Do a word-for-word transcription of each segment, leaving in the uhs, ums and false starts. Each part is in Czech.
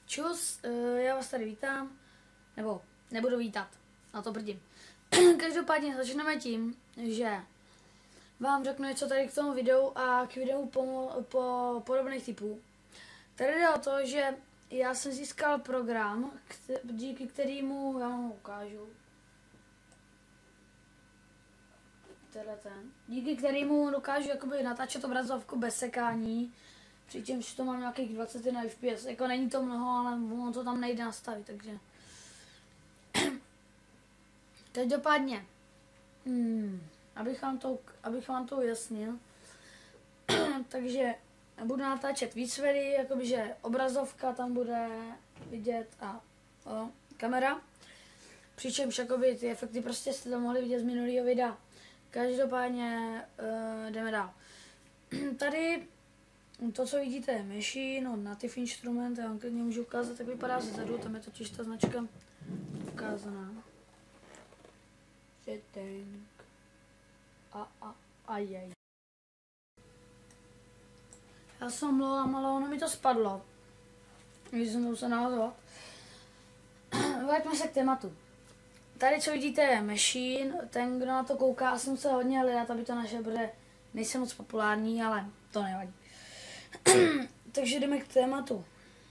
Čus, já vás tady vítám, nebo nebudu vítat, na to brdím. Každopádně začneme tím, že vám řeknu něco tady k tomu videu a k videu po, po podobných typů. Tady jde o to, že já jsem získal program, díky kterému, já vám ho ukážu, tenhle ten, díky kterému dokážu jakoby natáčet obrazovku bez sekání, přičemž to mám nějakých dvacet jedna F P S, jako není to mnoho, ale ono to tam nejde nastavit, takže. Každopádně, hmm, abych vám to, abych vám to ujasnil, takže budu natáčet víc videí, jakoby, že obrazovka tam bude vidět a o, kamera, přičemž jakoby ty efekty prostě jste to mohli vidět z minulého videa. Každopádně uh, jdeme dál. Tady to, co vidíte, je Machine od Native Instrument, já vám klidně můžu ukázat, jak vypadá zezadu, tam je totiž ta značka ukázaná. Setting. A, a, a jej. Já jsem mluvám, ale ono mi to spadlo. Když jsem to se nahazovat. Vraťme se k tématu. Tady, co vidíte, je Machine, ten, kdo na to kouká, asi musel hodně hledat, aby to našel, protože nejsem moc populární, ale to nevadí. Takže jdeme k tématu.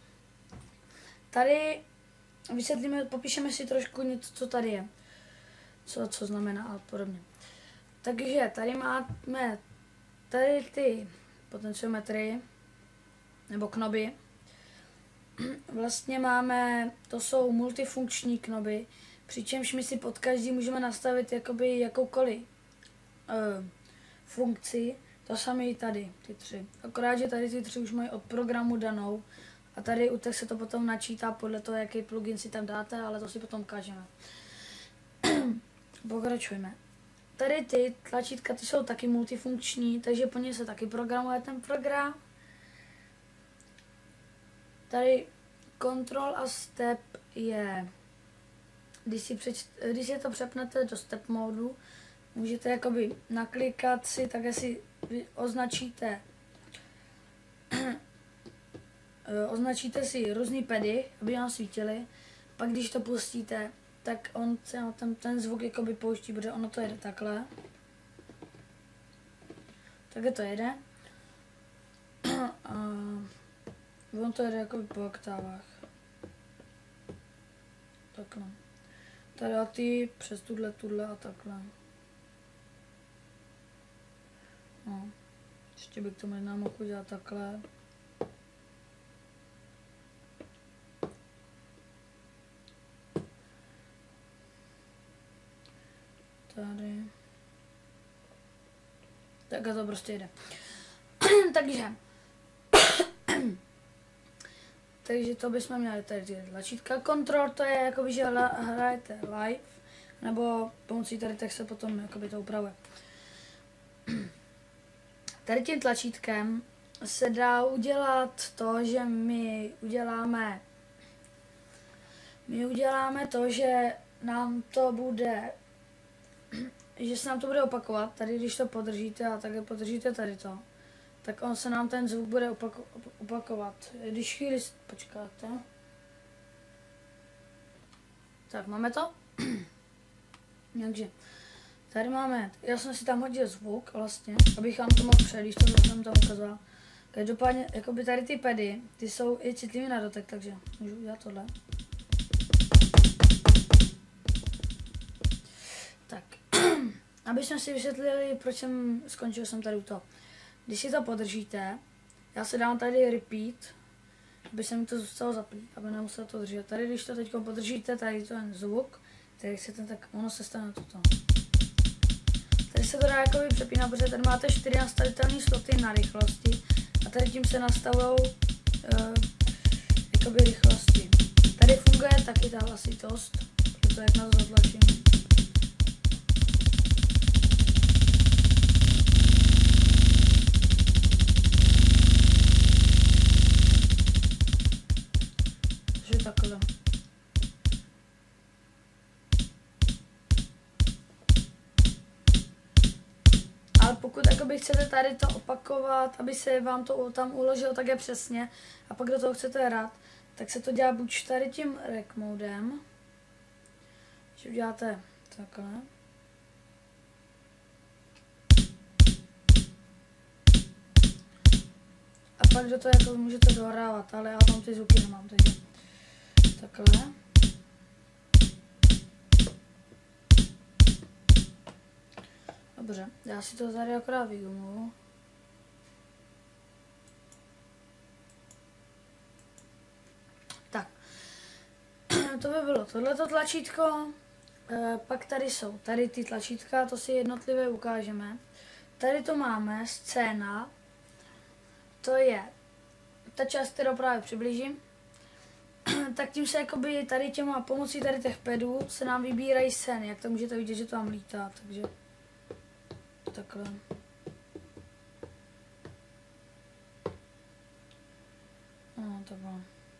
Tady vysvětlíme, popíšeme si trošku něco, co tady je. Co, co znamená a podobně. Takže tady máme tady ty potenciometry, nebo knoby. Vlastně máme, to jsou multifunkční knoby, přičemž my si pod každý můžeme nastavit jakoby jakoukoliv uh, funkci. To samé i tady, ty tři. Akorát, že tady ty tři už mají od programu danou a tady u těch se to potom načítá podle toho, jaký plugin si tam dáte, ale to si potom ukážeme. Pokračujeme. Tady ty tlačítka, ty jsou taky multifunkční, takže po ně se taky programuje ten program. Tady control a step je, když si, přeč, když si to přepnete do step modu, můžete jakoby naklikat si, tak si označíte označíte si různý pedy, aby vám svítily, pak když to pustíte, tak on se na ten, ten zvuk jakoby pouští, protože ono to jede takhle. Takhle to jede. A on to jede jakoby po oktávách. Takhle. Tady a ty přes tuhle, tuhle a takhle. No. Ještě bych to možná mohl udělat takhle. Tady. Takhle to prostě jde. Takže. Takže to bychom měli tady tlačítka. Control to je jakoby, že hrajete live, nebo pomocí tady tak se potom jakoby to upravuje. Tady tím tlačítkem se dá udělat to, že my uděláme my uděláme to, že nám to bude že se nám to bude opakovat. Tady když to podržíte a také podržíte tady to, tak on se nám ten zvuk bude opako opakovat. Když chvíli počkáte. Tak, máme to? Takže tady máme, já jsem si tam hodil zvuk vlastně, abych vám to mohl předjíst, to jsem tam ukazoval. Každopádně, jakoby tady ty pedy, ty jsou i citlivý na dotek, takže můžu udělat tohle. Tak, aby jsme si vysvětlili, proč jsem skončil jsem tady u toho. Když si to podržíte, já se dám tady repeat, aby se mi to zůstalo zaplý, aby nemusel to držet. Tady, když to teď podržíte, tady ten zvuk, který chcete, tak ono se stane toto. Tady se to dá jakoby přepínat, protože tady máte čtyři nastavitelné sloty na rychlosti a tady tím se nastavují uh, jakoby rychlosti. Tady funguje taky ta hlasitost, proto jak nás zatlačím. Takže takhle. Ale pokud jakoby chcete tady to opakovat, aby se vám to tam uložilo také přesně a pak do toho chcete hrát, tak se to dělá buď tady tím rec modem, že uděláte takhle. A pak do toho jako můžete dohrávat, ale já tam ty zvuky nemám, takže takhle. Dobře, já si to tady akorát vygumuju. Tak, to by bylo tohleto tlačítko. E, pak tady jsou tady ty tlačítka, to si jednotlivě ukážeme. Tady to máme scéna. To je ta část, kterou právě přiblížím. Tak tím se jakoby tady těma pomocí tady těch pedů se nám vybírají scény, jak to můžete vidět, že to tam lítá, takže takhle. No, takhle.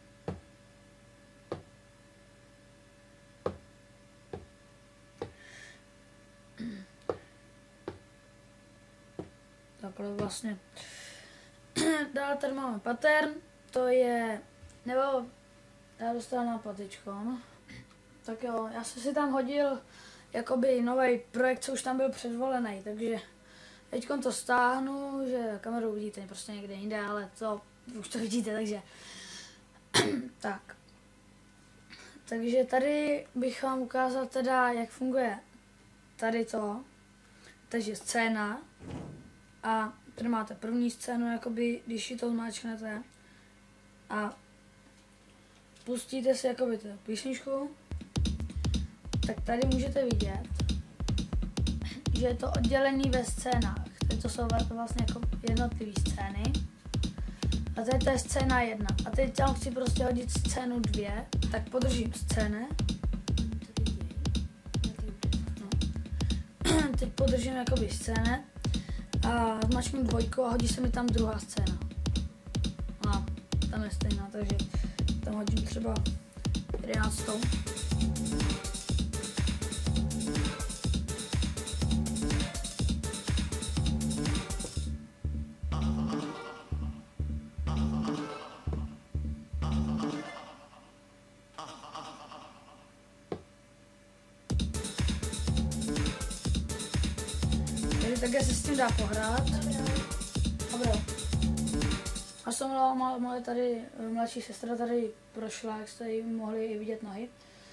Takhle vlastně. Dále tady máme pattern, to je, nebo já dostal na patičko. Tak jo, já jsem si tam hodil jakoby nový projekt, co už tam byl předvolený, takže teď to stáhnu, že kameru vidíte prostě někde jinde, ale to už to vidíte, takže tak. Takže tady bych vám ukázal teda, jak funguje tady to, takže scéna a tady máte první scénu, jakoby, když si to zmáčknete a pustíte si jakoby tu písničku, tak tady můžete vidět, že je to oddělený ve scénách. Tady to jsou vlastně jako jednotlivé scény. A tady to je scéna jedna. A teď tam chci prostě hodit scénu dvě, tak podržím scény. No. Teď podržím jakoby scény a zmačknu dvojku a hodí se mi tam druhá scéna. A tam je stejná, takže tam hodím třeba jedenáctou. Takže se s tím dá pohrát. Dobrá. A jsem moje tady, mladší sestra tady prošla, jak jste ji mohli i vidět nohy.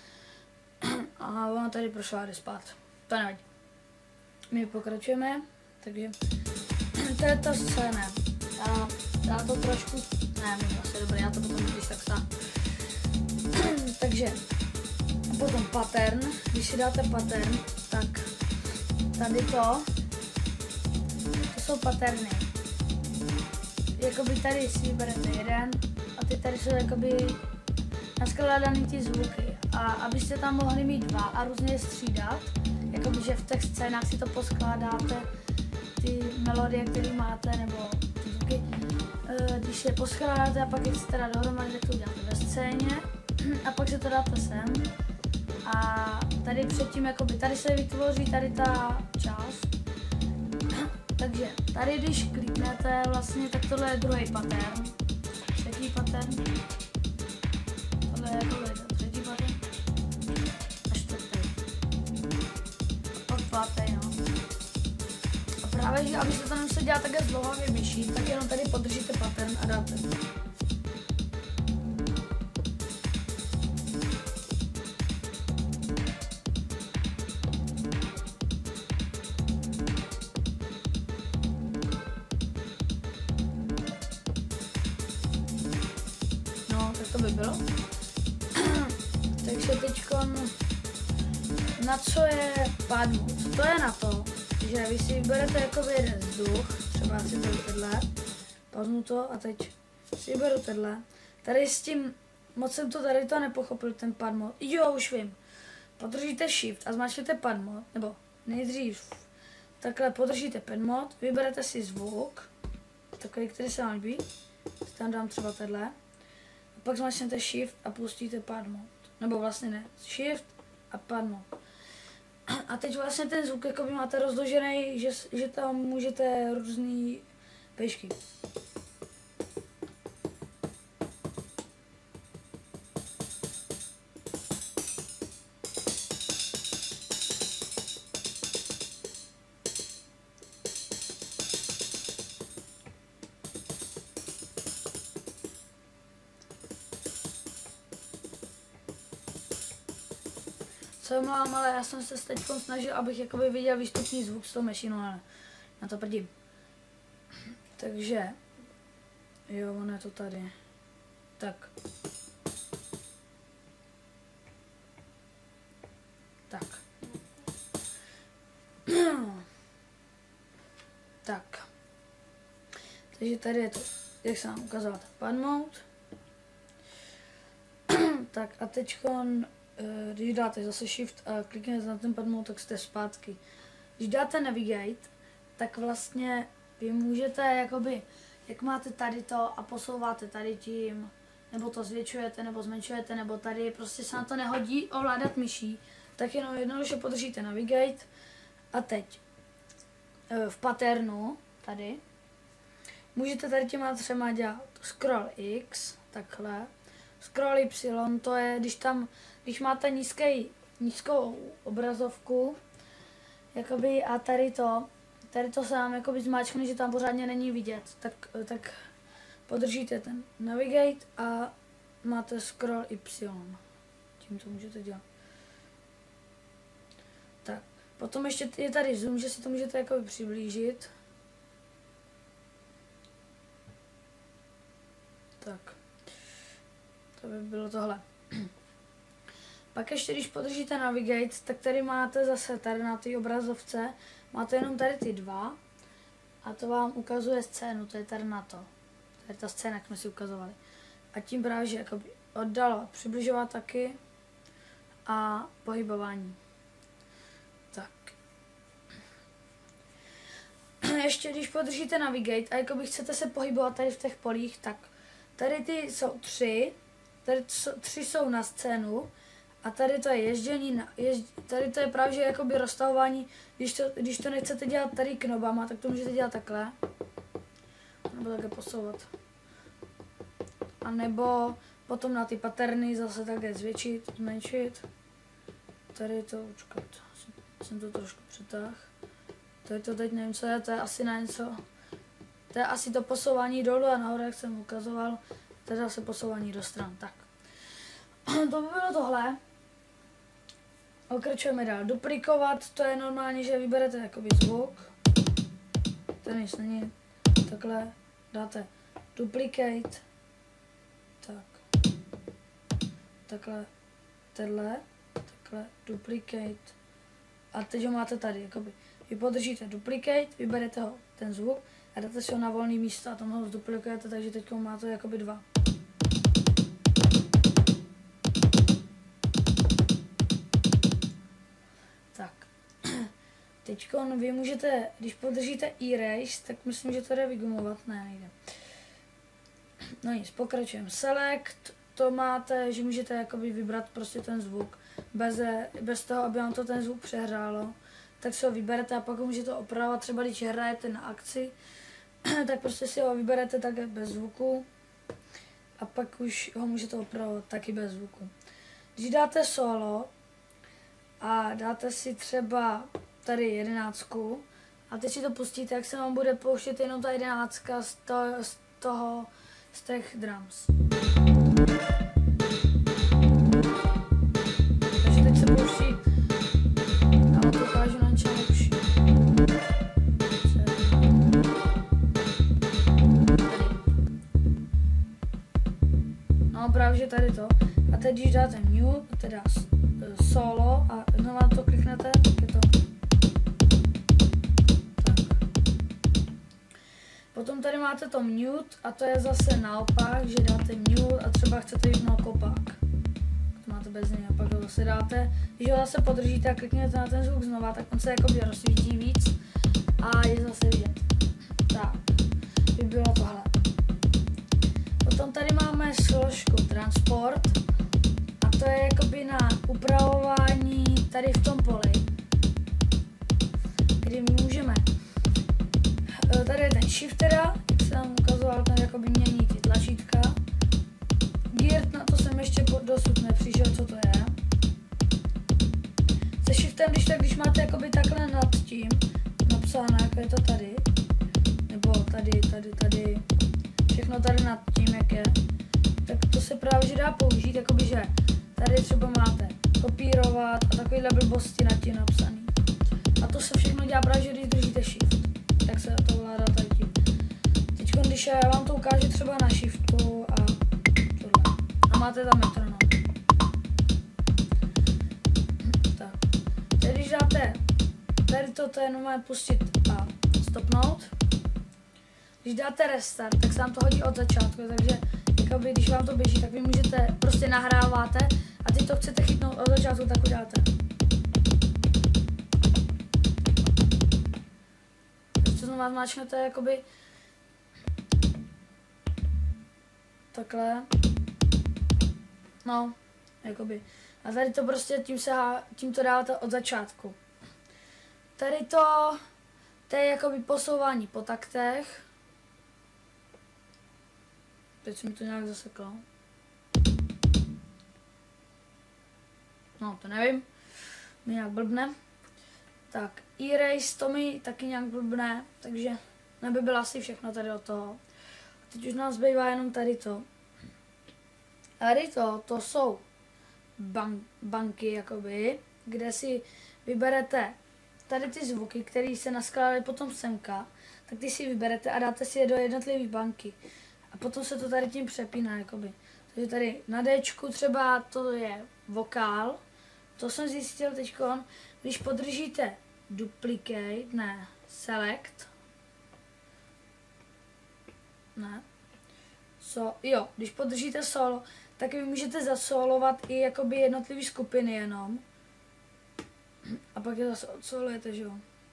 A ona tady prošla, jde spát. To nevadí. My pokračujeme, takže to je ta scéna. Já, já to trošku, ne, můžu asi dobrý, já to potom když tak stáhnu. Takže potom pattern, když si dáte pattern, tak tady to, to jsou patterny. Jakoby tady si vyberete jeden a ty tady jsou jakoby naskládaný ty zvuky. A abyste tam mohli mít dva a různě je střídat, jakoby že v těch scénách si to poskládáte, ty melodie, které máte, nebo ty zvuky, když je poskládáte a pak je si teda dohromady, tak to uděláte ve scéně a pak se to dáte sem. A tady předtím, jakoby, tady se vytvoří tady ta část. Takže tady, když kliknete vlastně, tak tohle je druhý pattern. Třetí pattern. Tohle je tohle je třetí pattern. A čtvrtý. A pak pátý, no. A právě, že abyste to nemuseli dělat takhle zdlouhavě myší, tak jenom tady podržíte pattern a dáte. To by bylo. Takže teďko, na co je pad mode? To je na to, že vy si vyberete jakoby jeden vzduch, třeba si beru tenhle, paznu to a teď si vyberu tenhle. Tady s tím, moc jsem to tady to nepochopil, ten pad mode. Jo, už vím. Podržíte shift a zmáčknete pad mode, nebo nejdřív takhle podržíte pad mode, vyberete si zvuk, takový, který se vám líbí, tam dám třeba tenhle. Pak zmáčknete shift a pustíte pad mode. Nebo vlastně ne, shift a pad mode. A teď vlastně ten zvuk jakoby máte rozložený, že, že tam můžete různý pešky. se mám, ale já jsem se teď snažil, abych jakoby viděl výstupní zvuk z toho machinu, ale na to prdím. Takže, jo, ono je to tady. Tak. Tak. Tak. Takže tady je to, jak jsem vám ukazoval, ten pad mode. Tak a teďkon, když dáte zase shift a kliknete na ten pad mode, tak jste zpátky. Když dáte navigate, tak vlastně vy můžete jakoby, jak máte tady to a posouváte tady tím, nebo to zvětšujete, nebo zmenšujete, nebo tady prostě se na to nehodí ovládat myší, tak jenom jednoduše podržíte navigate a teď v patternu tady můžete tady těma třema dělat scroll X, takhle, scroll Y, to je, když tam, když máte nízký, nízkou obrazovku, jakoby a tady to, tady to se vám jakoby zmáčkne, že tam pořádně není vidět, tak, tak podržíte ten navigate a máte scroll Y, tím to můžete dělat. Tak, potom ještě je tady zoom, že si to můžete jakoby přiblížit. Tak, to by bylo tohle. Pak ještě, když podržíte navigate, tak tady máte zase tady na té obrazovce, máte jenom tady ty dva a to vám ukazuje scénu, to je tady na to. To je ta scéna, jak jsme si ukazovali. A tím právě, že jakoby oddalovat, přibližovat taky a pohybování. Tak. Ještě když podržíte navigate a jakoby chcete se pohybovat tady v těch polích, tak tady ty jsou tři, tady tři jsou na scénu a tady to je ježdění, na, jež, tady to je právě jakoby roztahování, když to, když to nechcete dělat tady knobama, tak to můžete dělat takhle, nebo také posouvat. A nebo potom na ty paterny zase také zvětšit, zmenšit. Tady to, počkat, jsem to trošku přetáhl. Tady to teď nevím, co je, to je asi na něco. To je asi to posouvání dolů a nahoru, jak jsem ukazoval, to je zase posouvání do stran. Tak. To by bylo tohle. Pokračujeme dál. Duplikovat, to je normálně, že vyberete jakoby zvuk. Ten nic není. Takhle dáte duplicate. Tak. Takhle. Tenhle. Takhle. Duplicate. A teď ho máte tady, jakoby. Vy podržíte duplicate, vyberete ho, ten zvuk, a dáte si ho na volné místo a tam ho zduplikujete, takže teď máte jakoby dva. Tak. Teď vy můžete, když podržíte erase, tak myslím, že to jde vygumovat, ne, nejde. No nic, pokračujeme. Select, to máte, že můžete jakoby vybrat prostě ten zvuk, bez, bez toho, aby vám to ten zvuk přehrálo. Tak si ho vyberete a pak ho můžete opravovat, třeba když hrajete na akci, tak prostě si ho vyberete také bez zvuku a pak už ho můžete opravovat taky bez zvuku. Když dáte solo a dáte si třeba tady jedenáctku a teď si to pustíte, jak se vám bude pouštět jenom ta jedenáctka z, to, z toho, z těch drums. Takže teď se pouští, já vám to ukážu na něčem lepší. No právě, že tady to. A teď když dáte mute, teda solo a znovu na to kliknete, tak je to. Tak. Potom tady máte to mute a to je zase naopak, že dáte mute a třeba chcete jít na kopak. To máte bez něj a pak ho zase dáte. Když ho zase podržíte a kliknete na ten zvuk znova, tak on se jakoby rozsvítí víc a je zase vidět. Tak, by bylo tohle. Potom tady máme složku transport a to je jakoby na upravování tady v tom poli, kdy my můžeme, tady je ten shift teda, jak se nám ukazoval, ten jakoby mění ty tlačítka. Gear, na to jsem ještě dosud nepřišel, co to je. Se shiftem, když, tak, když máte jakoby takhle nad tím napsáno, jako je to tady, nebo tady, tady, tady, všechno tady nad tím, jak je, tak to se právě že dá použít, jakoby, že tady třeba máte kopírovat a takovýhle blbosti nad tím napsaný. A to se všechno dělá právě, že když držíte shift, tak se to vládá tady tím. Teď, když já vám to ukážu třeba na shiftu a tohle. A máte tam metronom. Tak. Teď, když dáte tady to, to je normálně pustit a stopnout. Když dáte restart, tak se vám to hodí od začátku, takže jakoby, když vám to běží, tak vy můžete, prostě nahráváte a teď to chcete chytnout od začátku, tak uděláte. Když to znovu zmáčknete, jakoby takhle. No, jakoby. A tady to prostě tím, se, tím to dáváte od začátku. Tady to, to je jakoby posouvání po taktech. Teď se mi to nějak zaseklo. No, to nevím. Mi nějak blbne. Tak, erase to mi taky nějak blbne, takže neby bylo asi všechno tady od toho. A teď už nám zbývá jenom tady to. Tady to, to jsou bank, banky, jakoby, kde si vyberete tady ty zvuky, které se naskládají potom semka, tak ty si vyberete a dáte si je do jednotlivé banky. A potom se to tady tím přepíná, jakoby. Takže tady na Dčku třeba to je vokál. To jsem zjistil teďkon, když podržíte duplicate, ne, select. Ne. So, jo, když podržíte solo, tak vy můžete zasolovat i jakoby jednotlivé skupiny jenom. A pak je zase odsolujete, že jo.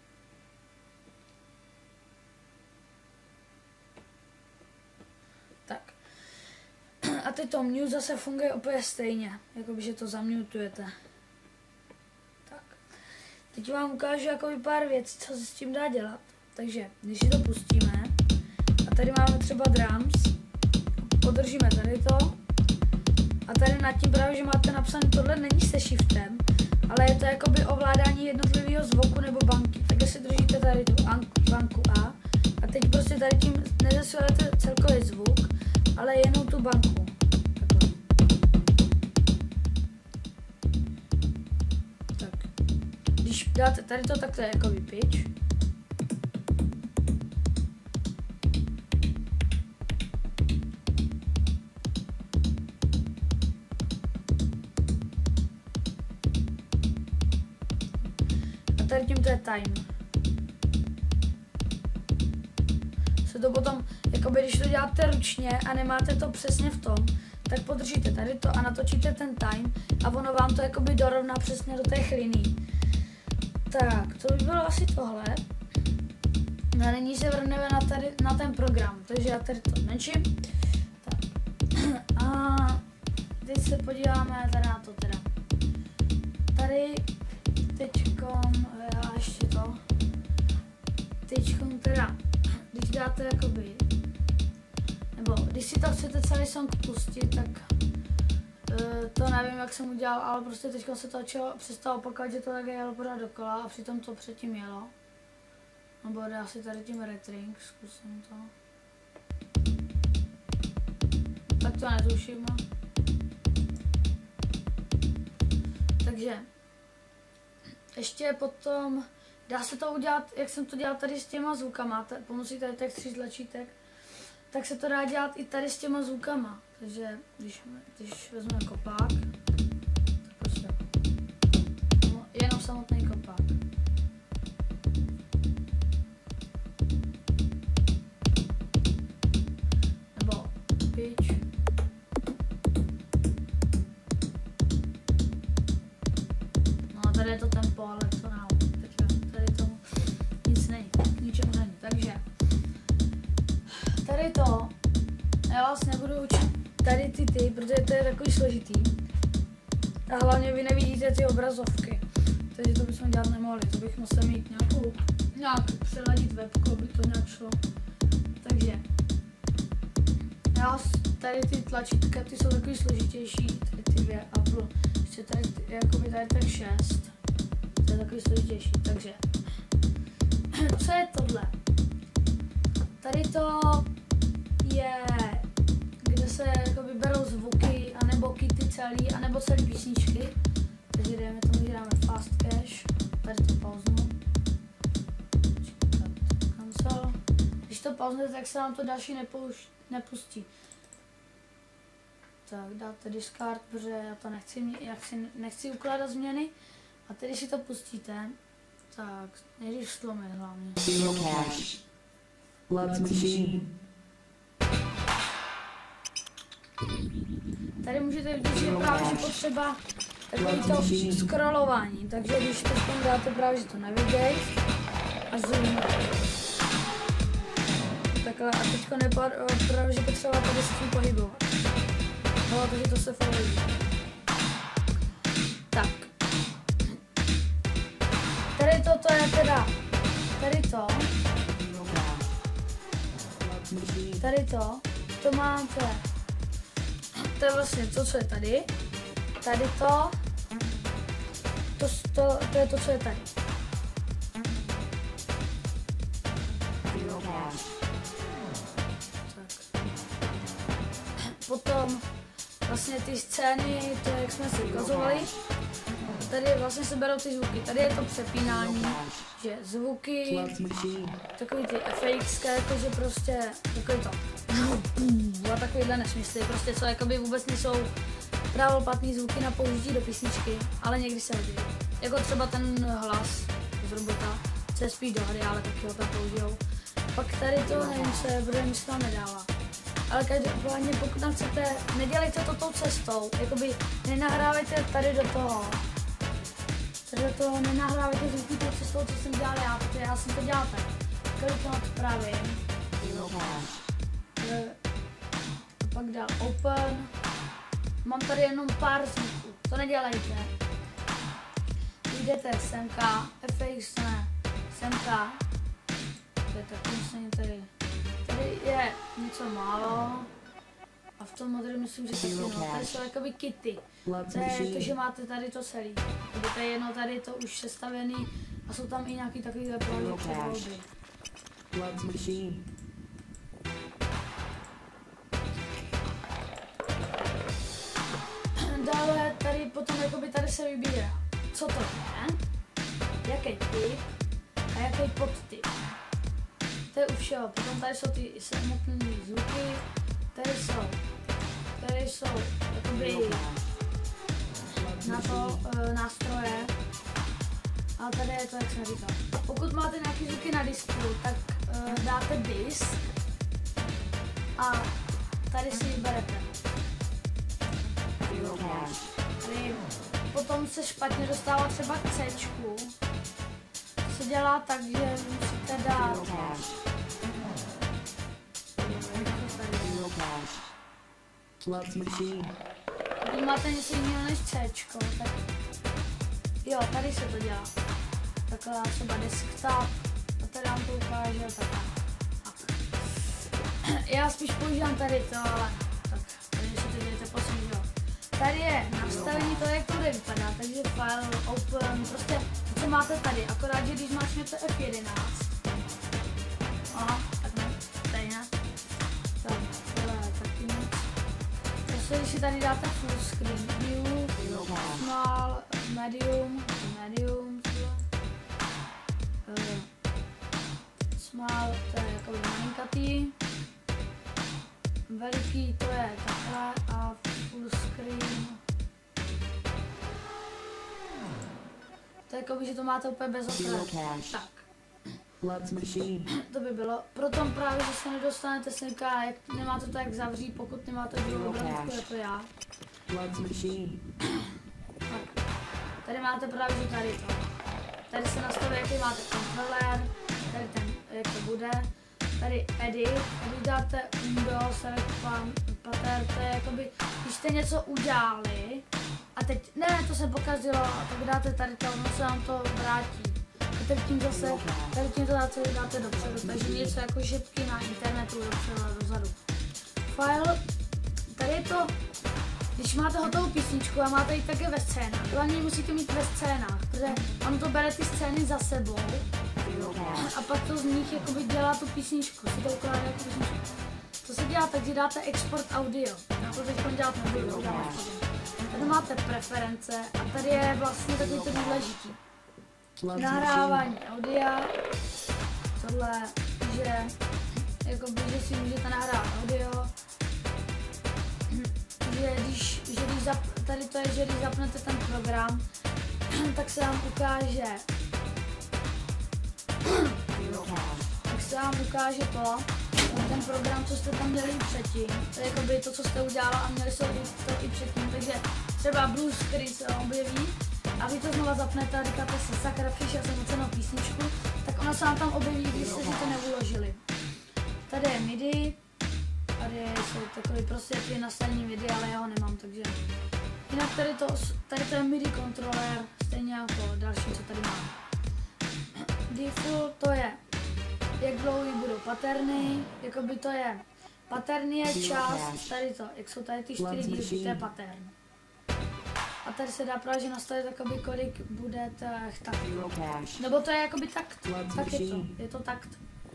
Tak. A teď to mute zase funguje úplně stejně, jakoby, že to zamutujete. Tak. Teď vám ukážu jakoby pár věcí, co se s tím dá dělat. Takže, když si to pustíme, a tady máme třeba drums, podržíme tady to, a tady nad tím právě, že máte napsané, tohle není se shiftem, ale je to jakoby ovládání jednotlivého zvuku nebo banky. Takže si držíte tady tu banku A a teď prostě tady tím nezasilujete celkový zvuk, ale jenom tu banku. Takhle. Tak. Když dáte tady to, tak to je jakoby pitch. Tady tím to je time. Se to potom, jakoby když to děláte ručně a nemáte to přesně v tom, tak podržíte tady to a natočíte ten time a ono vám to jakoby dorovná přesně do těch liní. Tak, to by bylo asi tohle. A nyní se vrhneme na, tady, na ten program, takže já tady to zmenším. Tak. A teď se podíváme tady na to teda. Tady teďkom, já ještě to, teďkom teda, když dáte jakoby, nebo když si to chcete celý song pustit, tak uh, to nevím, jak jsem udělal, ale prostě teďkom se to začalo přestalo opakovat, že to tak jelo pořád dokola a přitom to předtím jelo. Nebo dá si tady tím retring, zkusím to. Tak to netuším. Takže ještě potom dá se to udělat, jak jsem to dělal tady s těma zvukama, pomocí tady těch tří tlačítek, tak se to dá dělat i tady s těma zvukama. Takže když, když vezmeme kopák, tak prostě no, jenom samotný kopák. Nebo pitch. No tady je to tempo, ale to nám teďka tady tomu nic není, k ničemu není. Takže tady to, já vás nebudu učit tady ty ty, protože to je takový složitý. A hlavně vy nevidíte ty obrazovky, takže to bychom dělat nemohli, to bych musel mít nějakou, nějak přeladit webku, aby to nějak šlo. Takže já vás tady ty tlačítka, ty jsou takový složitější, tady ty dvě a plus, ještě tady, jakoby tady tak šest, to je takový složitější, takže co je tohle? Tady to je, kde se jakoby berou zvuky, anebo kity celý, anebo celý písničky. Takže dejme tomu, že dáme fast cache, tady to pauznu. Cancel. Když to pauzne, tak se nám to další nepouš, nepustí. Tak dáte discard, protože já to nechci, jak si nechci ukládat změny. A tedy si to pustíte, tak nejdřív slomit hlavně. Tady můžete vidět, že je právě potřeba takový to scrollování, takže když to dáte právě, že to neviděj a zoom. Takhle a teďko neprávě, že potřeba tady s tím pohybovat. No, takže to se fakt vidí. Tak. Tady to, to je teda, tady to. Tady to, to máte. To je vlastně to, co je tady. Tady to. To, to, to je to, co je tady. Tak. Potom vlastně ty scény, to jak jsme si ukazovali. Tady vlastně se berou ty zvuky. Tady je to přepínání, že zvuky, takový ty F X, jakože prostě takový to. A takovýhle nesmysly, prostě co jakoby vůbec nejsou právoplatný zvuky na použití do písničky, ale někdy se hodí. Jako třeba ten hlas z robota, co je spíš do hry, ale taky ho tam použijou. Pak tady to nevím se, protože mi se tam nedává. Ale každopádně pokud tam chcete, nedělejte to tou cestou, jakoby nenahrávejte tady do toho. Tady do toho nenahrávejte zvuky tou cestou, co jsem dělal já, protože já jsem to dělal tak. Kolik to odpravím. Pak dál open. Mám tady jenom pár zvuků, to nedělejte. Jdete semka, F X ne, semka. To je tak myslím tady. Tady je něco málo. A v tom modelu myslím, že taky no. Tady jsou jakoby kity. To je to, že máte tady to celý. To je jedno tady to už sestavený a jsou tam i nějaký takovýhle volby. Dále tady potom jakoby tady se vybírá, co to je, jaký typ a jaký podtyp. To je už všeho. Potom tady jsou ty samotné zvuky, tady jsou, tady jsou jakoby na to e, nástroje. A tady je to, jak jsem říkal. Pokud máte nějaké zvuky na disku, tak e, dáte disk a tady si vyberete. Tady potom se špatně dostává třeba k C-čku. To se dělá tak, že musíte dát. Když máte něco jiného než C-čko, tak jo, tady se to dělá. Taková třeba desktop, a tady vám to ukáže takhle. Já spíš používám tady to, ale tak, tady si to dějete poslední, jo. Tady je nastavení, to jak to bude vypadá, takže file, open, prostě co máte tady, akorát, že když máte F jedenáct. Aha, tak ne, tady ne. Tak, tohle je taky nic. Prostě když si tady dáte full screen, view, small, medium, medium, uh, small, to je jako malinkatý. Veliký to je takhle a full screen. To je jako, že to máte úplně bez opravy. Tak. To by bylo. Proto právě, že se nedostanete synka, jak nemáte to jak zavřít, pokud nemáte druhou obrazovku jako já. Tak. Tady máte právě, že tady to. Tady se nastaví, jaký máte kontroler, tady ten, jak to bude. Tady edit, když dáte undo, select pattern, to je jakoby, když jste něco udělali a teď, ne, to se pokazilo, a tak dáte tady to, ono se vám to vrátí. A teď tím zase, tady tím to dáte, dáte dopředu, takže něco jako šipky na internetu dopředu a dozadu. File, tady je to, když máte hotovou písničku a máte ji také ve scénách, hlavně musíte mít ve scénách, protože on to bere ty scény za sebou. A pak to z nich jakoby dělá tu písničku, si to ukládá jako písničku. To se dělá tak, že dáte export audio. Já to teď dělat nebudu, to dělám. Tady máte preference a tady je vlastně takový to důležitý. Nahrávání audia, tohle, že, jakoby, že si můžete nahrát audio, že když, že když zap, tady to je, že když zapnete ten program, tak se vám ukáže, tak se vám ukáže to, ten program, co jste tam měli předtím, to je jakoby to, co jste udělala a měli jste to i předtím, takže třeba blue screen se objeví a vy to znova zapnete a říkáte si, sakra, přišel jsem na cenou písničku, tak ona se vám tam objeví, když jste si to neuložili. Tady je MIDI, tady jsou takový prostě jaký nastavení MIDI, ale já ho nemám, takže jinak tady to, tady to je MIDI kontroler, stejně jako další, co tady mám. Default to je, jak dlouhý budou paterny, jakoby to je, pattern je čas, tady to, jak jsou tady ty čtyři dílky, to je pattern. A tady se dá právě nastavit jakoby kolik budete chtít. Nebo to je jakoby takt, tak je to, je to takt.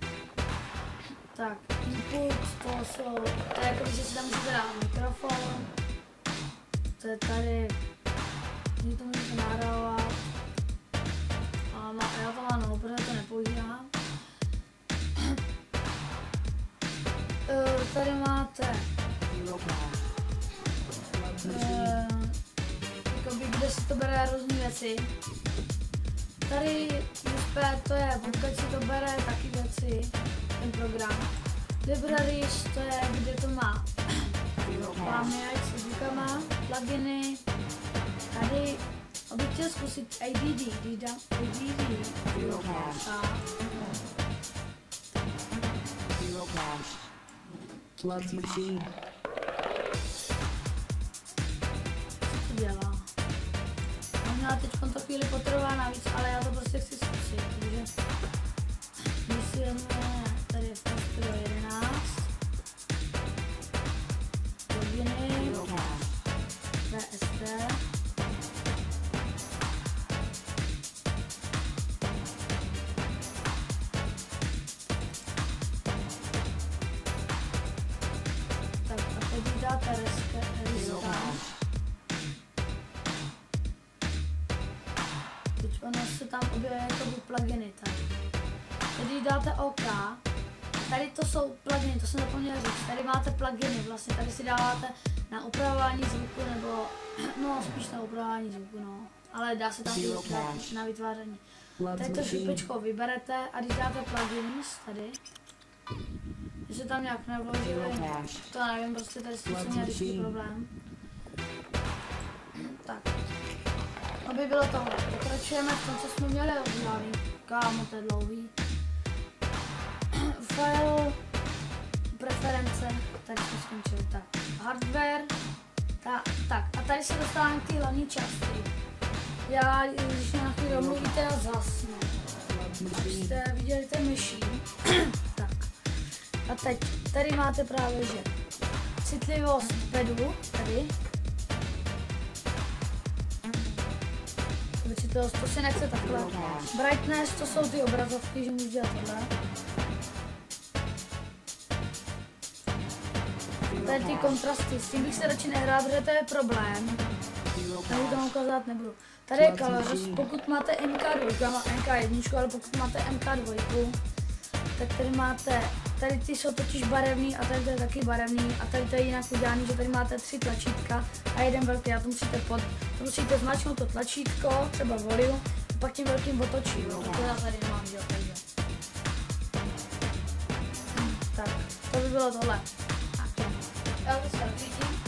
Tak, input, to jsou, to je jakoby, že si tam můžete dát mikrofon, to je tady, že to můžete nahrávat. A má, já to mám no, protože to nepoužívám. Uh, tady máte uh, jakoby, kde se to bere různé věci. Tady U S B to je, pokud si to bere taky věci, ten program. Libraries to je, kde to má paměť s zvukama, pluginy. Tady abych chtěl zkusit A D D, když dám A D D. A Floods machine. Co to dělá? Možná teď to chvíli potrvá navíc, ale já to prostě chci zkusit, takže vysvětlíme, tady je Pro jedenáct, pluginy, V S T, tak a teď dáte restart. Teď ono se tam objeví jako pluginy tak. Když dáte OK, tady to jsou pluginy, to jsem zapomněla říct, tady máte pluginy, vlastně tady si dáváte na upravování zvuku, nebo no spíš na upravování zvuku, no, ale dá se tam i na, na vytváření. Tady to šupečko vyberete a když dáte plugins tady, že se tam nějak nevložili, to nevím, prostě tady jsem měl vždycky problém. Tak, aby bylo tohle, pokračujeme v tom, co jsme měli udělaný, kámo, to je dlouhý. File, preference, tady jsme skončili, tak, hardware, ta, tak, a tady se dostáváme k té hlavní části. Já, když na chvíli domluvíte, já zasnu, abyste viděli ten machine, tak, a teď, tady máte právě, že citlivost pedu, tady, citlivost, to si nechce takhle, brightness, to jsou ty obrazovky, že můžu dělat tohle. Tady ty kontrasty, s tím bych se radši nehrál, protože to je problém. Tady to ukázat nebudu. Tady je colors, pokud máte M K dva, já mám M K jedna, ale pokud máte M K dva, tak tady máte, tady ty jsou totiž barevný a tady to je taky barevný a tady to je jinak udělaný, že tady máte tři tlačítka a jeden velký a to musíte pod, to musíte zmáčknout to tlačítko, třeba volume, a pak tím velkým otočí, no, to já tady nemám, že takže. Tak, to by bylo tohle. Já to se vidím.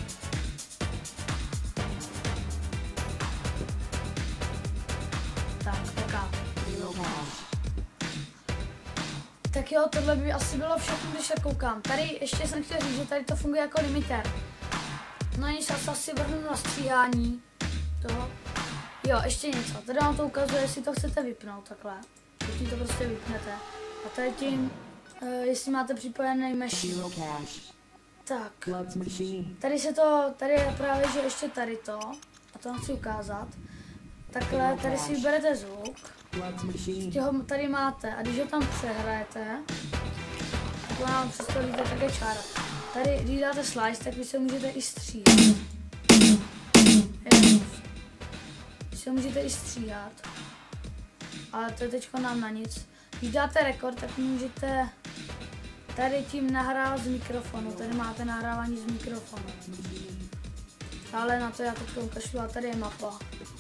Tak, ok. Tak jo, tohle by asi bylo všechno, když se koukám. Tady ještě jsem chtěl říct, že tady to funguje jako limiter. No nic, já se asi vrhnu na stříhání toho. Jo, ještě něco. Tady vám to ukazuje, jestli to chcete vypnout takhle. Teď to prostě vypnete. A tady tím, uh, jestli máte připojený machine. Tak, tady se to, tady je právě, že ještě tady to, a to vám chci ukázat. Takhle, tady si vyberete zvuk, ho tady máte a když ho tam přehrajete, tak vám představíte také čára. Tady, když dáte slice, tak vy se můžete i stříhat. si ho můžete i stříhat. Ale to je teďko nám na nic. Když dáte rekord, tak můžete tady tím nahrávat z mikrofonu. Tady máte nahrávání z mikrofonu. Ale na to já teď ukažu, a tady je mapa.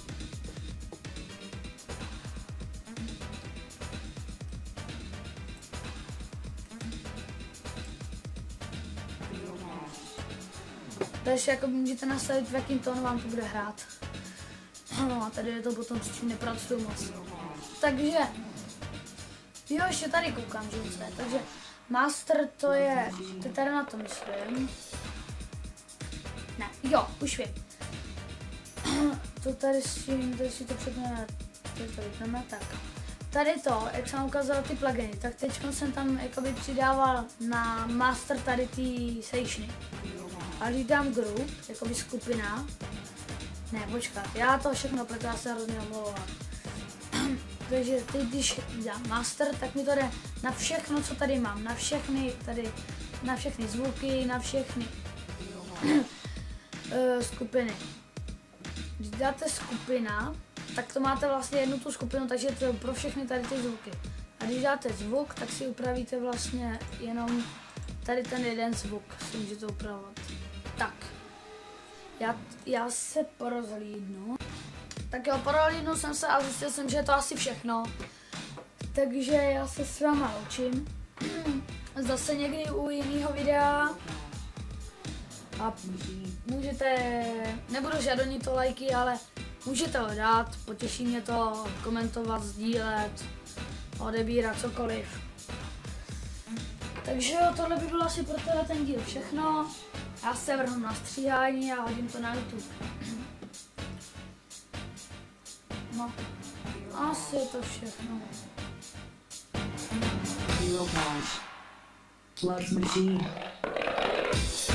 Takže jako můžete nastavit, v jakým tónu vám to bude hrát. No a tady je to potom, s čím nepracuju moc. Takže, jo, ještě tady koukám, že co je. Takže master to je, to tady na to myslím. Ne, jo, už vím. To tady s tím, tady si to přepneme, tady to vypneme, tak. Tady to, jak jsem ukázal ty pluginy, tak teď jsem tam jakoby přidával na master tady ty sessiony. A když dám group, jakoby skupina, ne, počkat, já to všechno, protože já se hrozně omlouvám. Takže teď, když dám master, tak mi to jde na všechno, co tady mám, na všechny, tady, na všechny zvuky, na všechny uh, skupiny. Když dáte skupina, tak to máte vlastně jednu tu skupinu, takže to je pro všechny tady ty zvuky. A když dáte zvuk, tak si upravíte vlastně jenom tady ten jeden zvuk, si můžete upravovat. Tak, já, já se porozhlídnu. Tak jo, porozhlídnu jsem se a zjistil jsem, že je to asi všechno. Takže já se s váma loučím. Zase někdy u jiného videa. A můžete, nebudu žádonit to lajky, ale můžete ho dát, potěší mě to, komentovat, sdílet, odebírat cokoliv. Takže jo, tohle by bylo asi pro teda ten díl všechno. Já se vrhnu na stříhání a hodím to na YouTube. No, asi je to všechno. Hero Pod. Slugs Machine.